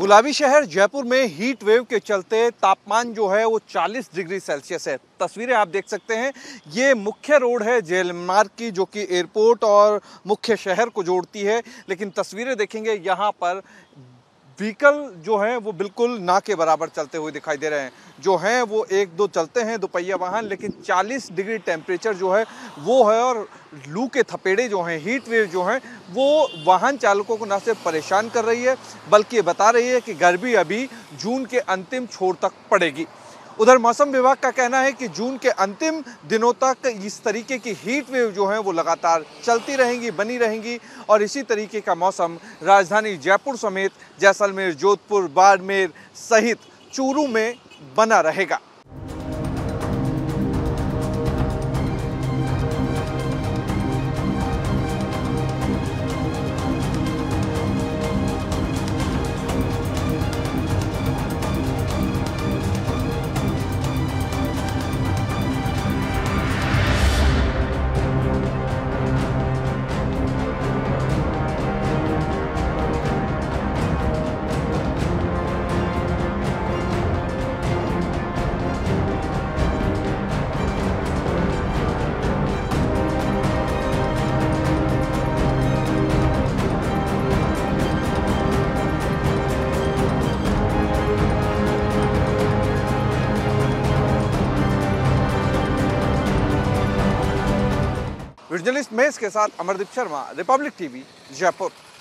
गुलाबी शहर जयपुर में हीट वेव के चलते तापमान जो है वो 40 डिग्री सेल्सियस है। तस्वीरें आप देख सकते हैं। ये मुख्य रोड है जेल मार्ग की, जो कि एयरपोर्ट और मुख्य शहर को जोड़ती है। लेकिन तस्वीरें देखेंगे यहाँ पर व्हीकल जो हैं वो बिल्कुल ना के बराबर चलते हुए दिखाई दे रहे हैं। जो हैं वो एक दो चलते हैं दोपहिया वाहन, लेकिन 40 डिग्री टेम्परेचर जो है वो है। और लू के थपेड़े जो हैं, हीट वेव जो हैं, वो वाहन चालकों को न सिर्फ परेशान कर रही है बल्कि बता रही है कि गर्मी अभी जून के अंतिम छोर तक पड़ेगी। उधर मौसम विभाग का कहना है कि जून के अंतिम दिनों तक इस तरीके की हीट वेव जो है वो लगातार चलती रहेंगी, बनी रहेंगी। और इसी तरीके का मौसम राजधानी जयपुर समेत जैसलमेर, जोधपुर, बाड़मेर सहित चूरू में बना रहेगा। जर्नलिस्ट महेश के साथ अमरदीप शर्मा, रिपब्लिक टीवी, जयपुर।